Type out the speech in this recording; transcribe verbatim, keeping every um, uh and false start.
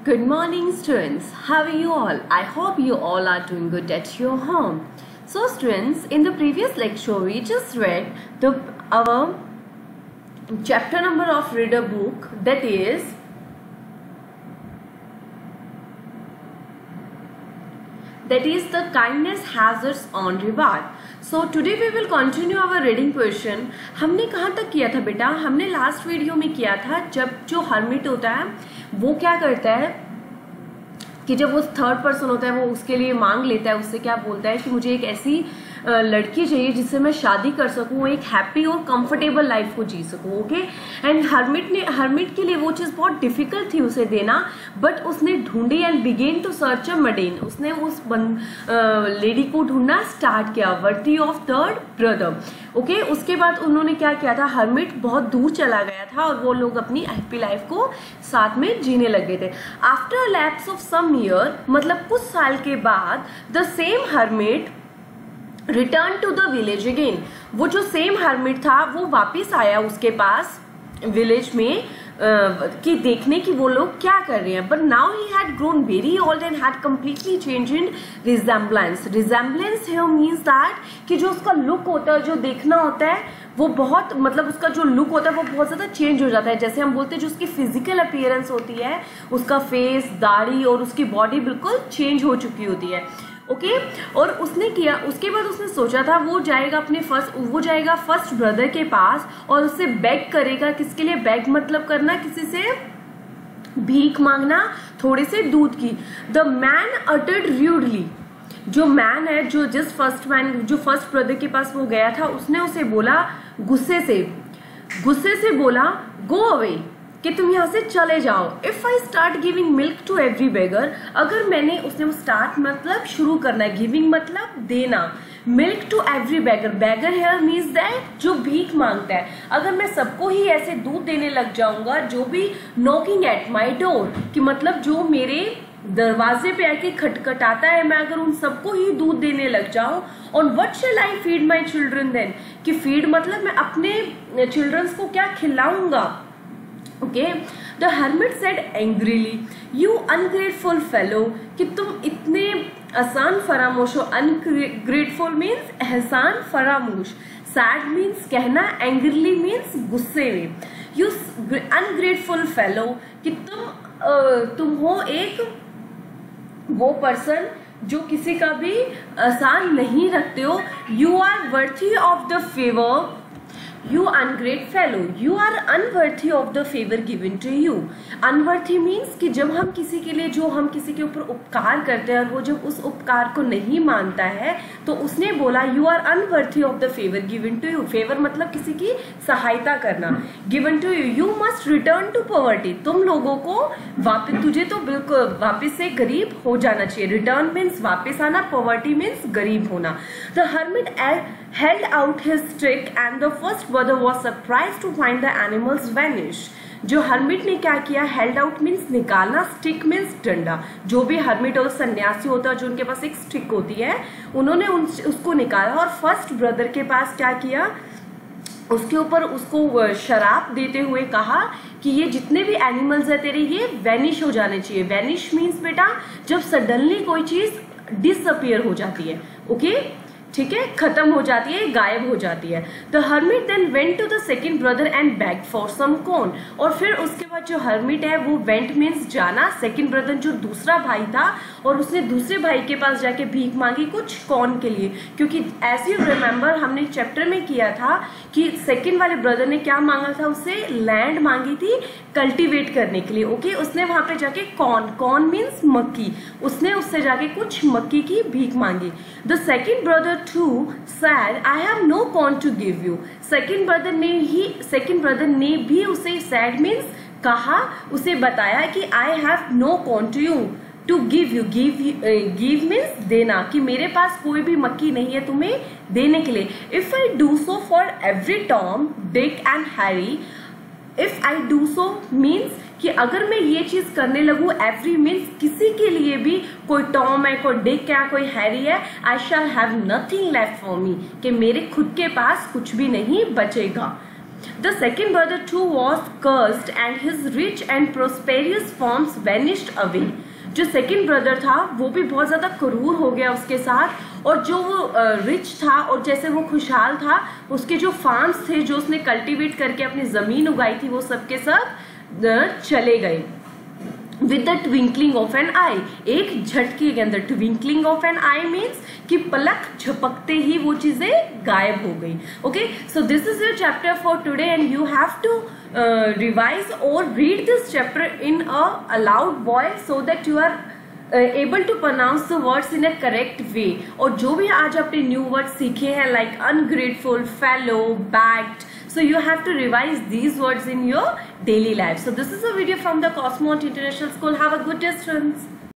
Good morning, students. How are you all? I hope you all are doing good at your home. So, students, in the previous lecture, we just read the our chapter number of reader book, that is that is the kindness has its own reward. So today we will continue our reading portion. हमने कहाँ तक किया था बेटा? हमने last video में किया था जब जो हर्मिट होता है वो क्या करता है कि जब वो थर्ड पर्सन होता है वो उसके लिए मांग लेता है, उससे क्या बोलता है कि मुझे एक ऐसी लड़की चाहिए जिससे मैं शादी कर सकूं, एक हैप्पी और कंफर्टेबल लाइफ को जी सकूं. ओके. एंड हर्मिट ने हर्मिट के लिए वो चीज़ बहुत डिफिकल्ट थी उसे देना, बट उसने ढूंढी and began to search a maiden. उसने उस लेडी को ढूंढना स्टार्ट किया, worthy of third brother. Okay. उसके बाद उन्होंने क्या किया था, हर्मिट बहुत दूर चला गया था और वो लोग अपनी हैप्पी लाइफ को साथ में जीने लग गए थे. After lapse of some year, मतलब कुछ साल के बाद, the same hermit return to the village again. वो जो सेम हर्मिट था वो वापिस आया उसके पास विलेज में uh, कि देखने की वो लोग क्या कर रहे हैं. But now he had grown very old and had completely change in resemblance. Resemblance here means that कि जो उसका लुक होता है, जो देखना होता है, वो बहुत मतलब उसका जो लुक होता है वो बहुत ज्यादा चेंज हो जाता है. जैसे हम बोलते हैं जो उसकी फिजिकल अपीयरेंस होती है, उसका फेस, दाढ़ी और उसकी बॉडी बिल्कुल चेंज हो चुकी होती है. Okay okay? और उसने किया, उसके बाद उसने सोचा था वो जाएगा अपने फर्स्ट वो जाएगा फर्स्ट ब्रदर के पास और उससे बेग करेगा. किसके लिए बेग? मतलब करना, किसी से भीख मांगना थोड़े से दूध की. The man uttered rudely. जो मैन है, जो जिस फर्स्ट मैन जो फर्स्ट ब्रदर के पास वो गया था, उसने उसे बोला गुस्से से गुस्से से बोला गो अवे, कि तुम यहाँ से चले जाओ. If I start giving milk to every beggar, अगर मैंने उसने स्टार्ट मतलब शुरू करना है, गिविंग मतलब देना, milk to every beggar. Beggar here means that जो भीख मांगता है. अगर मैं सबको ही ऐसे दूध देने लग जाऊंगा, जो भी नॉकिंग एट माई डोर, कि मतलब जो मेरे दरवाजे पे आके खटखटाता है, मैं अगर उन सबको ही दूध देने लग जाऊं, on what shall I feed my children then, कि फीड मतलब मैं अपने चिल्ड्रंस को क्या खिलाऊंगा. Okay, the hermit said angrily, "You ungrateful fellow, कि तुम इतने आसान फरामोश हो. Ungrateful means एहसान फरामोश. Sad means कहना. Angrily means गुस्से में. You ungrateful fellow, कि तुम uh, तुम हो एक वो पर्सन जो किसी का भी आसान नहीं रखते हो. You are worthy of the favor. You ungrateful fellow, you are unworthy of the favor given to you. Unworthy means कि जब हम किसी के लिए जो हम किसी के ऊपर उपकार करते हैं और वो जब उस उपकार को नहीं मानता है, तो उसने बोला you are unworthy of the favor given to you. Favor मतलब किसी की सहायता करना. Given to you, you must return to poverty. तुम लोगों को वापस, तुझे तो बिल्कुल वापस से गरीब हो जाना चाहिए. Return means वापस आना, poverty means गरीब होना. The hermit held out his stick and the first brother was surprised to find the animals vanish. जो हर्मिट ने क्या किया, हेल्ड आउट मीन्स निकालना, स्टिक मीन्स डंडा. जो भी हर्मिट और सन्यासी होता है जो उनके पास एक स्टिक होती है, उन्होंने उन, उसको निकाला और फर्स्ट ब्रदर के पास क्या किया, उसके ऊपर उसको शराब देते हुए कहा कि ये जितने भी एनिमल्स है तेरे, ये वैनिश हो जाने चाहिए. वैनिश मीन्स बेटा जब सडनली कोई चीज डिसअपियर हो जाती है. Okay okay? ठीक है, खत्म हो जाती है, गायब हो जाती है. The hermit then went to the second brother and begged for some corn. और फिर उसके बाद जो हर्मिट है वो वेंट मीन्स जाना. सेकंड ब्रदर जो दूसरा भाई था, और उसने दूसरे भाई के पास जाके भीख मांगी कुछ कॉर्न के लिए. क्योंकि एज यू रिमेम्बर हमने चैप्टर में किया था कि सेकंड वाले ब्रदर ने क्या मांगा था, उससे लैंड मांगी थी कल्टीवेट करने के लिए. Okay okay? उसने वहां पे जाके कॉर्न कॉर्न मीन्स मक्की, उसने उससे जाके कुछ मक्की की भीख मांगी. The second brother too said I have no corn to give you. Second brother ने ही सेकंड ब्रदर ने भी उसे सैड मीन्स कहा, उसे बताया कि I have no corn to you to give you. Give give means देना, कि मेरे पास कोई भी मक्की नहीं है तुम्हें देने के लिए. If I do so for every Tom, Dick and Harry. If I do so means कि अगर मैं ये चीज करने लगू, एवरी मीन्स किसी के लिए भी, कोई टॉम है, कोई डिक है, कोई हैरी है, I shall have nothing left for me, कि मेरे खुद के पास कुछ भी नहीं बचेगा. The second brother too was cursed and his rich and prosperous farms vanished away. जो सेकंड ब्रदर था वो भी बहुत ज़्यादा क्रूर हो गया उसके साथ, और जो वो रिच था और जैसे वो खुशहाल था, उसके जो फार्म्स थे जो उसने कल्टीवेट करके अपनी ज़मीन उगाई थी वो सब के सब चले गए. With the twinkling of an eye, एक झटके के अंदर. Twinkling of an eye means कि पलक झपकते ही वो चीजें गायब हो गई. Okay, so this is your chapter for today and you have to revise और read this chapter in a loud voice so that you are able to pronounce the words in a correct way. और जो भी आज आपने new word सीखे हैं like ungrateful, fellow, backed, so you have to revise these words in your daily life. So this is a video from the Cosmont International School. Have a good day, students.